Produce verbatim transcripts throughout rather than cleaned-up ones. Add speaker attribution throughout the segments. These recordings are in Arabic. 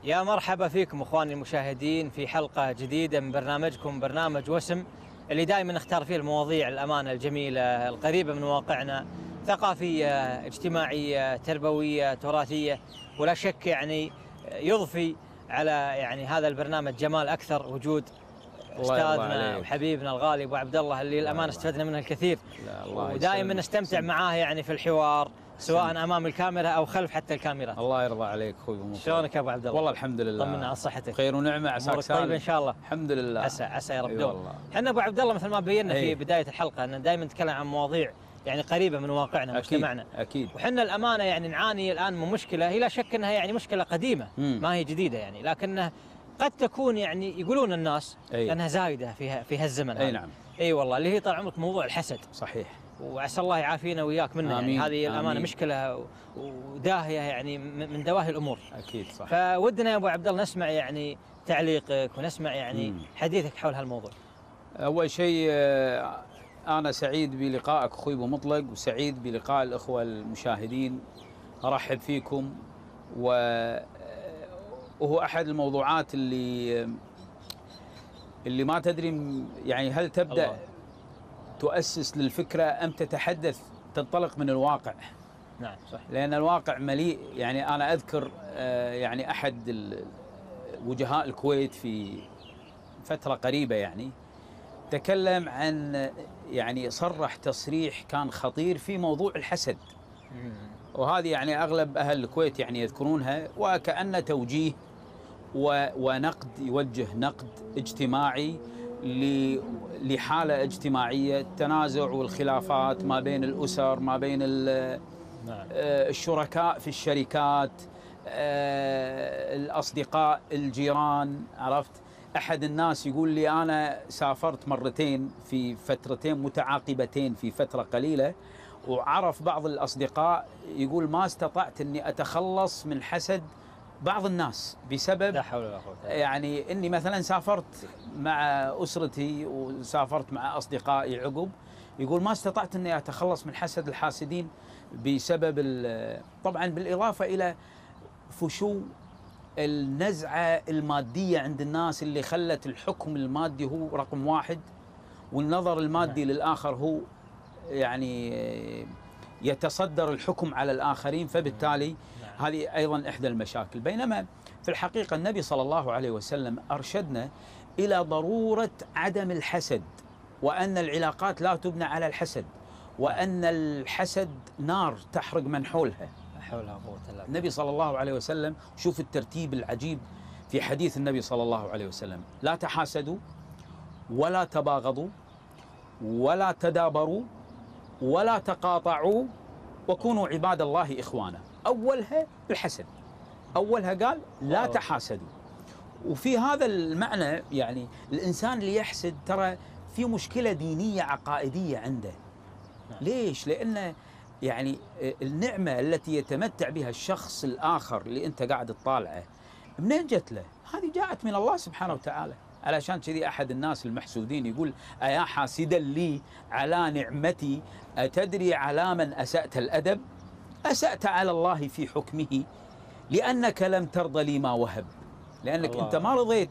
Speaker 1: يا مرحبا فيكم اخواني المشاهدين في حلقة جديدة من برنامجكم برنامج وسم، اللي دائما نختار فيه المواضيع الأمانة الجميلة القريبة من واقعنا، ثقافية، اجتماعية، تربوية، تراثية، ولا شك يعني يضفي على يعني هذا البرنامج جمال أكثر وجود أستاذنا وحبيبنا الغالي أبو عبد الله، اللي الأمانة استفدنا منه الكثير، ودائما نستمتع معاه يعني في الحوار سواء امام الكاميرا او خلف حتى الكاميرا.
Speaker 2: الله يرضى عليك اخوي ابو مطلق.
Speaker 1: شلونك يا ابو عبد الله؟
Speaker 2: والله الحمد لله.
Speaker 1: طمنا على صحتك.
Speaker 2: خير ونعمه، عساك سالم.
Speaker 1: طيب ان شاء الله.
Speaker 2: الحمد لله.
Speaker 1: عسى عسى يا رب.
Speaker 2: اي والله.
Speaker 1: احنا ابو عبد الله مثل ما بينا في بدايه الحلقه ان دائما نتكلم عن مواضيع يعني قريبه من واقعنا ومجتمعنا.
Speaker 2: اكيد.
Speaker 1: وحنا الامانه يعني نعاني الان من مشكله هي لا شك انها يعني مشكله قديمه، مم. ما هي جديده يعني، لكنها قد تكون يعني يقولون الناس أي. انها زايده في في هالزمن.
Speaker 2: اي نعم.
Speaker 1: اي والله، اللي هي طال عمرك موضوع الحسد.
Speaker 2: صحيح.
Speaker 1: وعسى الله يعافينا وياك منه. يعني هذه الامانه آمين. مشكله وداهيه يعني من دواهي الامور.
Speaker 2: اكيد صح.
Speaker 1: فودنا يا ابو عبد الله نسمع يعني تعليقك ونسمع يعني مم. حديثك حول هالموضوع.
Speaker 2: اول شيء انا سعيد بلقائك اخوي ابو مطلق، وسعيد بلقاء الاخوه المشاهدين. ارحب فيكم، وهو احد الموضوعات اللي اللي ما تدري يعني هل تبدا الله. تؤسس للفكرة أم تتحدث تنطلق من الواقع.
Speaker 1: نعم صح.
Speaker 2: لأن الواقع مليء. يعني أنا أذكر يعني أحد وجهاء الكويت في فترة قريبة يعني تكلم عن يعني صرح تصريح كان خطير في موضوع الحسد. مم. وهذه يعني أغلب أهل الكويت يعني يذكرونها وكأن توجيه ونقد، يوجه نقد اجتماعي لحالة اجتماعية، التنازع والخلافات ما بين الأسر، ما بين الشركاء في الشركات، الأصدقاء، الجيران. عرفت؟ أحد الناس يقول لي أنا سافرت مرتين في فترتين متعاقبتين في فترة قليلة، وعرف بعض الأصدقاء يقول ما استطعت أني أتخلص من حسد بعض الناس بسبب
Speaker 1: لا حول ولا قوة.
Speaker 2: يعني اني مثلا سافرت مع اسرتي وسافرت مع اصدقائي عقب، يقول ما استطعت اني اتخلص من حسد الحاسدين بسبب طبعا بالاضافه الى فشو النزعه الماديه عند الناس اللي خلت الحكم المادي هو رقم واحد، والنظر المادي نعم. للاخر هو يعني يتصدر الحكم على الآخرين، فبالتالي نعم. هذه أيضا إحدى المشاكل. بينما في الحقيقة النبي صلى الله عليه وسلم أرشدنا إلى ضرورة عدم الحسد، وأن العلاقات لا تبنى على الحسد، وأن الحسد نار تحرق من حولها.
Speaker 1: حولها قوة الله.
Speaker 2: النبي صلى الله عليه وسلم، شوف الترتيب العجيب في حديث النبي صلى الله عليه وسلم: لا تحاسدوا ولا تباغضوا ولا تدابروا ولا تقاطعوا وكونوا عباد الله إخوانا. أولها الحسد، أولها قال لا تحاسدوا. وفي هذا المعنى يعني الإنسان اللي يحسد ترى في مشكلة دينية عقائدية عنده. ليش؟ لأن يعني النعمة التي يتمتع بها الشخص الآخر اللي أنت قاعد تطالعه منين جت له؟ هذه جاءت من الله سبحانه وتعالى. علشان كذي أحد الناس المحسودين يقول: أيا حاسدا لي على نعمتي أتدري على من أسأت الأدب؟ أسأت على الله في حكمه لأنك لم ترضى لي ما وهب. لأنك الله. أنت ما رضيت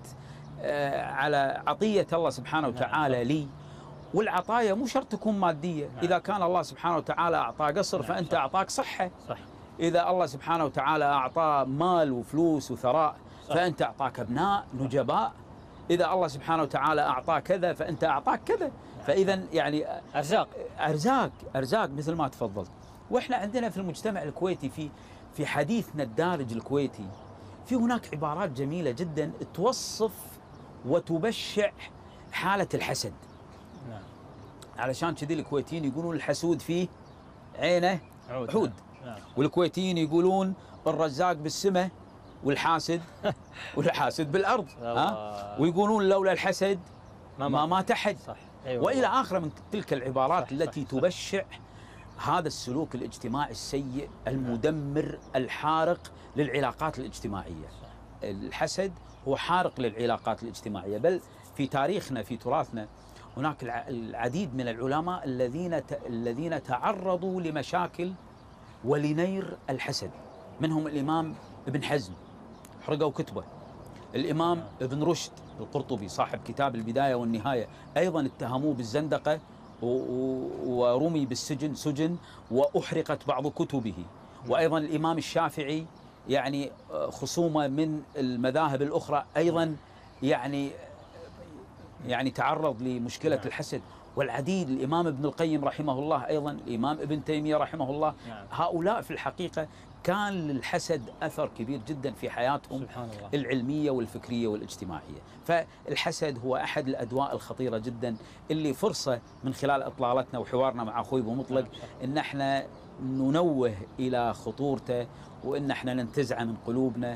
Speaker 2: على عطية الله سبحانه وتعالى لي، والعطايا مو شرط تكون مادية. نعم. إذا كان الله سبحانه وتعالى أعطى قصر نعم. فأنت صح. أعطاك صحة.
Speaker 1: صح.
Speaker 2: إذا الله سبحانه وتعالى أعطى مال وفلوس وثراء صح. فأنت أعطاك أبناء نجباء. إذا الله سبحانه وتعالى أعطاه كذا فأنت أعطاك كذا. فإذا يعني
Speaker 1: أرزاق
Speaker 2: أرزاق أرزاق مثل ما تفضلت. وإحنا عندنا في المجتمع الكويتي في في حديثنا الدارج الكويتي في هناك عبارات جميلة جدا توصف وتبشع حالة الحسد.
Speaker 1: نعم.
Speaker 2: علشان كذي الكويتيين يقولون الحسود فيه عينه
Speaker 1: عود,
Speaker 2: عود.
Speaker 1: نعم.
Speaker 2: والكويتيين يقولون الرزاق بالسماء والحاسد والحاسد بالأرض. ها؟ ويقولون لولا الحسد ما ما مات أحد.
Speaker 1: صح.
Speaker 2: أيوة. وإلى آخره من تلك العبارات صح التي صح تبشع صح هذا السلوك الاجتماعي السيء المدمر الحارق للعلاقات الاجتماعية. صح. الحسد هو حارق للعلاقات الاجتماعية. بل في تاريخنا في تراثنا هناك العديد من العلماء الذين الذين تعرضوا لمشاكل ولنير الحسد، منهم الإمام ابن حزم حرقوا كتبه. الإمام ابن رشد القرطبي صاحب كتاب البداية والنهاية أيضا اتهموه بالزندقة ورمي بالسجن سجن وأحرقت بعض كتبه. وأيضا الإمام الشافعي يعني خصومه من المذاهب الأخرى أيضا يعني يعني تعرض لمشكلة الحسد. والعديد، الإمام ابن القيم رحمه الله أيضا، الإمام ابن تيمية رحمه الله، هؤلاء في الحقيقة كان للحسد أثر كبير جدا في حياتهم سبحان الله العلمية والفكرية والاجتماعية. فالحسد هو أحد الأدواء الخطيرة جدا اللي فرصة من خلال إطلالتنا وحوارنا مع أخوي أبو مطلق إن احنا ننوه إلى خطورته، وإن احنا ننتزعه من قلوبنا،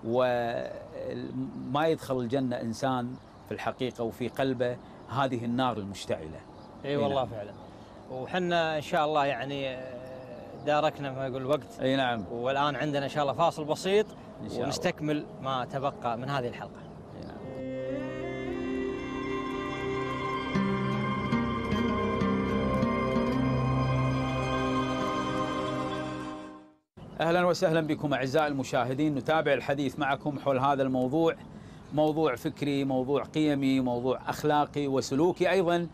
Speaker 2: وما يدخل الجنة إنسان في الحقيقة وفي قلبه هذه النار المشتعلة.
Speaker 1: اي والله فعلا. وحنا ان شاء الله يعني داركنا ما يقول الوقت.
Speaker 2: اي نعم.
Speaker 1: والان عندنا ان شاء الله فاصل بسيط ونستكمل ما تبقى من هذه الحلقة.
Speaker 2: اي نعم. اهلا وسهلا بكم اعزائي المشاهدين، نتابع الحديث معكم حول هذا الموضوع، موضوع فكري، موضوع قيمي، موضوع أخلاقي وسلوكي أيضا.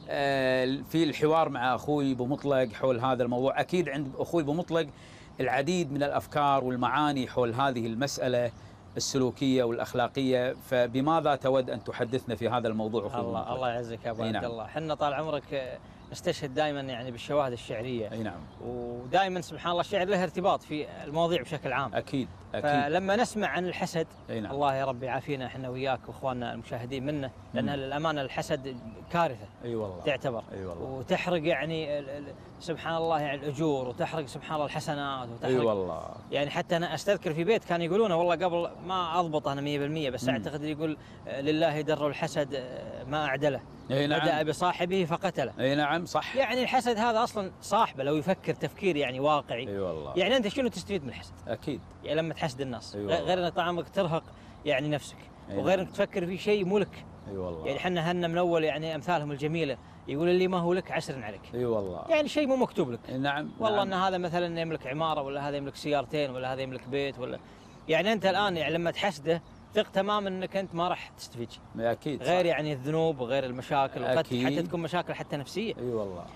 Speaker 2: في الحوار مع أخوي أبو مطلق حول هذا الموضوع، أكيد عند أخوي أبو مطلق العديد من الأفكار والمعاني حول هذه المسألة السلوكية والأخلاقية. فبماذا تود أن تحدثنا في هذا الموضوع أخوي؟
Speaker 1: الله الله يعزك يا أبو عبد الله. حنا طال عمرك نستشهد دائما يعني بالشواهد الشعرية.
Speaker 2: أي نعم.
Speaker 1: ودائما سبحان الله الشعر له ارتباط في المواضيع بشكل عام.
Speaker 2: أكيد أكيد.
Speaker 1: فلما نسمع عن الحسد،
Speaker 2: نعم.
Speaker 1: الله يا رب يعافينا احنا وياك واخواننا المشاهدين منه، لان للامانه الحسد كارثه.
Speaker 2: اي أيوة والله.
Speaker 1: تعتبر.
Speaker 2: اي أيوة والله.
Speaker 1: وتحرق يعني سبحان الله يعني الاجور، وتحرق سبحان الله الحسنات، وتحرق
Speaker 2: اي أيوة والله.
Speaker 1: يعني حتى انا استذكر في بيت كان يقولونه والله قبل ما اضبط انا مية بالمية، بس مم. اعتقد يقول لله در الحسد ما اعدله. اي نعم. بدأ بصاحبه فقتله.
Speaker 2: اي نعم صح.
Speaker 1: يعني الحسد هذا اصلا صاحبه لو يفكر تفكير يعني واقعي.
Speaker 2: اي أيوة والله.
Speaker 1: يعني انت شنو تستفيد من الحسد؟
Speaker 2: اكيد.
Speaker 1: يعني لما تحسد الناس،
Speaker 2: أيوة
Speaker 1: غير انك طبعا ترهق يعني نفسك،
Speaker 2: أيوة.
Speaker 1: وغير انك تفكر في شيء مو لك.
Speaker 2: اي أيوة والله.
Speaker 1: يعني احنا هنا من اول يعني امثالهم الجميله، يقول اللي ما هو لك عسر عليك.
Speaker 2: اي أيوة والله.
Speaker 1: يعني شيء مو مكتوب لك.
Speaker 2: نعم.
Speaker 1: والله
Speaker 2: نعم.
Speaker 1: ان هذا مثلا يملك عماره، ولا هذا يملك سيارتين، ولا هذا يملك بيت، ولا يعني انت الان يعني لما تحسده ثق تماما انك انت ما راح تستفيد شيء.
Speaker 2: اكيد.
Speaker 1: غير
Speaker 2: صح.
Speaker 1: يعني الذنوب وغير المشاكل،
Speaker 2: أكيد.
Speaker 1: حتى تكون مشاكل حتى نفسيه.
Speaker 2: اي أيوة والله.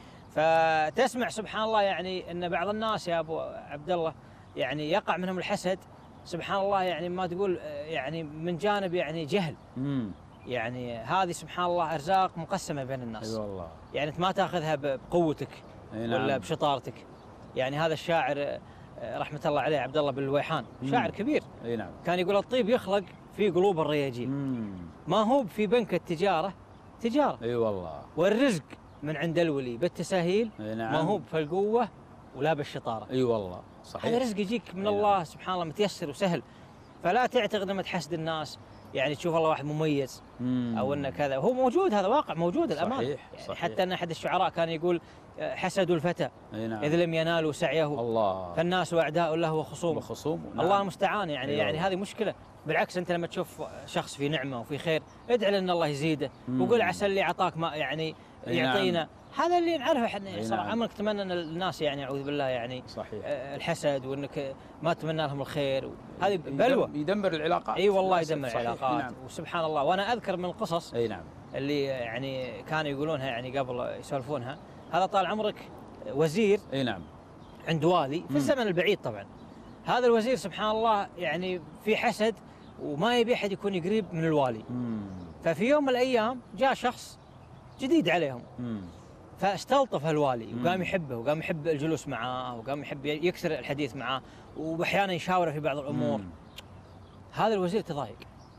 Speaker 1: فتسمع سبحان الله يعني ان بعض الناس يا ابو عبد الله يعني يقع منهم الحسد سبحان الله، يعني ما تقول يعني من جانب يعني جهل.
Speaker 2: امم
Speaker 1: يعني هذه سبحان الله ارزاق مقسمه بين الناس.
Speaker 2: اي أيوة والله.
Speaker 1: يعني انت ما تاخذها بقوتك
Speaker 2: نعم.
Speaker 1: ولا بشطارتك. يعني هذا الشاعر رحمه الله عليه عبد الله بن الويحان شاعر كبير.
Speaker 2: اي نعم.
Speaker 1: كان يقول الطيب يخلق في قلوب الرياجيل، ما هو في بنك التجاره تجاره.
Speaker 2: اي أيوة والله.
Speaker 1: والرزق من عند الولي بالتساهيل،
Speaker 2: نعم.
Speaker 1: ما هو في القوه ولا بالشطاره.
Speaker 2: اي أيوة والله صحيح.
Speaker 1: هذا رزق يجيك من
Speaker 2: نعم.
Speaker 1: الله سبحان الله متيسر وسهل. فلا تعتقد لما تحسد الناس يعني تشوف الله واحد مميز
Speaker 2: مم.
Speaker 1: او انه كذا، هو موجود، هذا واقع موجود الامانه.
Speaker 2: صحيح.
Speaker 1: يعني
Speaker 2: صحيح.
Speaker 1: حتى ان احد الشعراء كان يقول حسدوا الفتى
Speaker 2: نعم.
Speaker 1: اذ لم ينالوا سعيه،
Speaker 2: الله،
Speaker 1: فالناس اعداء له وخصوم
Speaker 2: وخصوم.
Speaker 1: نعم. الله المستعان. يعني
Speaker 2: أيوة.
Speaker 1: يعني هذه مشكله. بالعكس انت لما تشوف شخص في نعمه وفي خير ادعي لان الله يزيده، وقول عسى اللي اعطاك ما يعني يعطينا. نعم. هذا اللي نعرفه احنا صراحه. نعم. عمرك تتمنى ان الناس يعني اعوذ بالله يعني
Speaker 2: صحيح.
Speaker 1: الحسد، وانك ما تتمنى لهم الخير، هذه بلوى
Speaker 2: يدمر العلاقات.
Speaker 1: اي أيوة والله يدمر العلاقات.
Speaker 2: نعم.
Speaker 1: وسبحان الله وانا اذكر من القصص
Speaker 2: اي نعم
Speaker 1: اللي يعني كانوا يقولونها يعني قبل يسولفونها. هذا طال عمرك وزير
Speaker 2: اي نعم
Speaker 1: عند والي في الزمن البعيد طبعا. هذا الوزير سبحان الله يعني في حسد وما يبي احد يكون قريب من الوالي.
Speaker 2: مم.
Speaker 1: ففي يوم من الايام جاء شخص جديد عليهم.
Speaker 2: مم.
Speaker 1: فاستلطف الوالي وقام يحبه، وقام يحب الجلوس معاه، وقام يحب يكثر الحديث معاه، واحيانا يشاوره في بعض الامور. مم. هذا الوزير تضايق،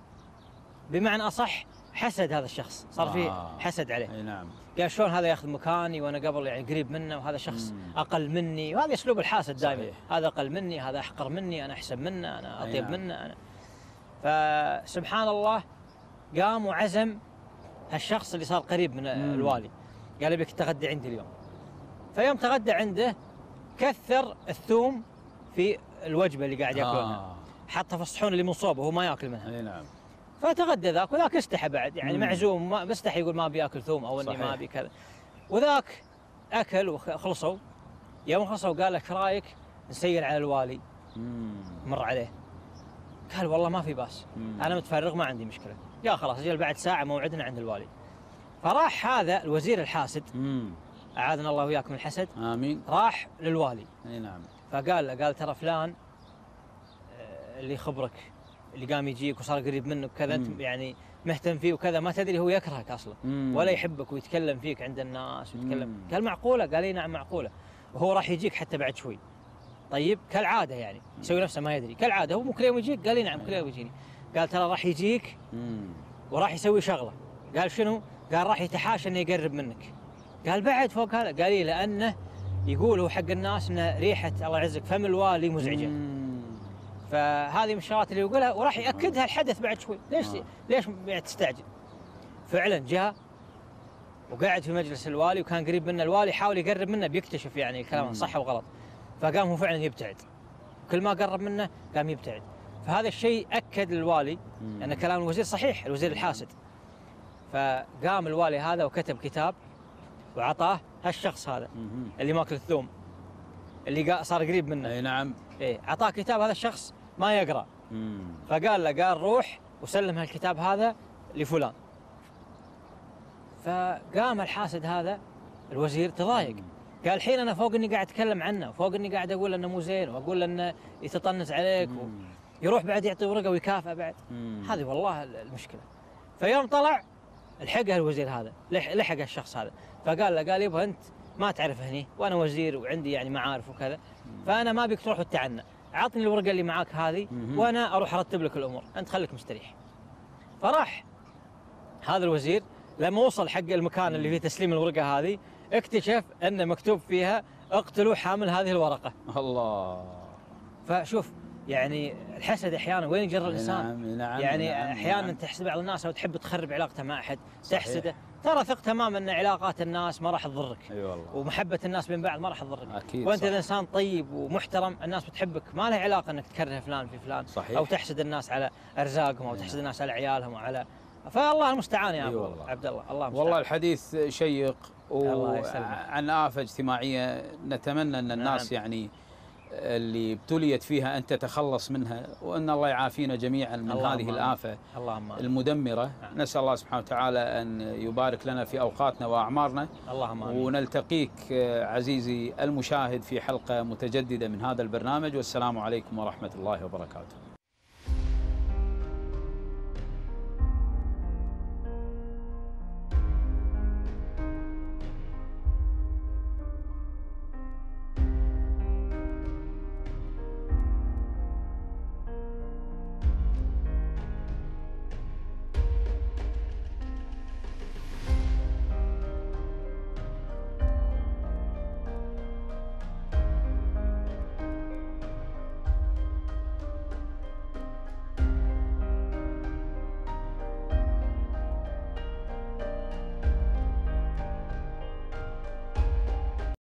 Speaker 1: بمعنى اصح حسد هذا الشخص، صار فيه آه. حسد عليه.
Speaker 2: اي نعم.
Speaker 1: قال شلون هذا ياخذ مكاني وانا قبل يعني قريب منه، وهذا شخص مم. اقل مني. وهذا اسلوب الحاسد دائما، هذا اقل مني، هذا احقر مني، انا احسن منه، انا اطيب نعم. منه انا. فسبحان الله قام وعزم هالشخص اللي صار قريب من مم. الوالي، قال ابيك تغدى عندي اليوم. فيوم تغدى عنده كثر الثوم في الوجبه اللي قاعد ياكلونها. آه. حطها في الصحون اللي من صوبه وهو ما ياكل منها.
Speaker 2: اي نعم.
Speaker 1: فتغدى ذاك، وذاك استحى بعد يعني مم. معزوم، ما بيستحي يقول ما بياكل ثوم او اني ما ابي كذا. وذاك اكل وخلصوا. يوم خلصوا قال لك رايك نسير على الوالي. مم. مر عليه قال والله ما في باس، انا متفرغ ما عندي مشكله. يا خلاص اجل بعد ساعه موعدنا عند الوالي. فراح هذا الوزير الحاسد،
Speaker 2: مم.
Speaker 1: اعاذنا الله وياكم من الحسد،
Speaker 2: امين.
Speaker 1: راح للوالي.
Speaker 2: اي نعم.
Speaker 1: فقال له، قال ترى فلان آه، اللي خبرك، اللي قام يجيك وصار قريب منك كذا، انت يعني مهتم فيه وكذا، ما تدري هو يكرهك اصلا
Speaker 2: مم.
Speaker 1: ولا يحبك ويتكلم فيك عند الناس ويتكلم.
Speaker 2: مم.
Speaker 1: قال معقوله؟ قال اي نعم معقوله، وهو راح يجيك حتى بعد شوي. طيب كالعاده يعني يسوي نفسه ما يدري، كالعاده هو مو كل يوم يجيك؟ قال اي نعم كل يوم يجيني. قال ترى راح يجيك
Speaker 2: مم.
Speaker 1: وراح يسوي شغله. قال شنو؟ قال راح يتحاشى انه يقرب منك. قال بعد فوق هذا؟ قال اي لانه يقول هو حق الناس ان ريحه الله يعزك فم الوالي مزعجه.
Speaker 2: مم.
Speaker 1: فهذه من الشغلات اللي يقولها، وراح ياكدها الحدث بعد شوي. ليش
Speaker 2: آه.
Speaker 1: ليش يعني تستعجل؟ فعلا جاء وقعد في مجلس الوالي، وكان قريب منه الوالي، حاول يقرب منه بيكتشف يعني الكلام صح او غلط. فقام هو فعلا يبتعد، كل ما قرب منه قام يبتعد. فهذا الشيء اكد للوالي ان كلام الوزير صحيح، الوزير الحاسد. فقام الوالي هذا وكتب كتاب وعطاه هالشخص هذا
Speaker 2: مم.
Speaker 1: اللي ماكل الثوم، اللي صار قريب منه.
Speaker 2: اي نعم.
Speaker 1: ايه، اعطاه كتاب هذا الشخص ما يقرا.
Speaker 2: مم.
Speaker 1: فقال له، قال روح وسلم هالكتاب هذا لفلان. فقام الحاسد هذا الوزير تضايق، قال الحين انا فوق اني قاعد اتكلم عنه، وفوق اني قاعد اقول انه مو زين، واقول انه يتطنز عليك، ويروح بعد يعطي ورقه ويكافئ بعد.
Speaker 2: مم.
Speaker 1: هذه والله المشكله. فيوم طلع لحقه الوزير هذا، لحق الشخص هذا، فقال له، قال يبا انت ما تعرف هني، وانا وزير وعندي يعني معارف وكذا، فانا ما بيك تروح وتعنى، عطني الورقه اللي معاك هذه وانا اروح ارتب لك الامور، انت خليك مستريح. فراح هذا الوزير لما وصل حق المكان اللي فيه تسليم الورقه هذه، اكتشف ان مكتوب فيها اقتلوا حامل هذه الورقه.
Speaker 2: الله.
Speaker 1: فشوف يعني الحسد احيانا وين يجر الانسان.
Speaker 2: نعم نعم.
Speaker 1: يعني
Speaker 2: نعم
Speaker 1: احيانا
Speaker 2: نعم.
Speaker 1: تحسد بعض الناس او تحب تخرب علاقته مع احد،
Speaker 2: صحيح.
Speaker 1: تحسده، ترى ثق تماما ان علاقات الناس ما راح تضرك.
Speaker 2: اي أيوة والله.
Speaker 1: ومحبه الناس بين بعض ما راح تضرك.
Speaker 2: اكيد.
Speaker 1: وانت
Speaker 2: صح.
Speaker 1: اذا انسان طيب ومحترم، الناس بتحبك، ما له علاقه انك تكره فلان في فلان.
Speaker 2: صحيح.
Speaker 1: او تحسد الناس على ارزاقهم، او تحسد الناس على عيالهم وعلى، فالله المستعان يا ابو
Speaker 2: والله.
Speaker 1: عبد الله. الله المستعان.
Speaker 2: والله الحديث شيق،
Speaker 1: الله يسلمك.
Speaker 2: وعن آفة اجتماعية نتمنى أن الناس
Speaker 1: نعم.
Speaker 2: يعني اللي ابتليت فيها أن تتخلص منها، وأن الله يعافينا جميعا من هذه الآفة
Speaker 1: اللهم
Speaker 2: المدمرة.
Speaker 1: نعم.
Speaker 2: نسأل الله سبحانه وتعالى أن يبارك لنا في أوقاتنا وأعمارنا.
Speaker 1: اللهم آمين.
Speaker 2: ونلتقيك عزيزي المشاهد في حلقة متجددة من هذا البرنامج، والسلام عليكم ورحمة الله وبركاته.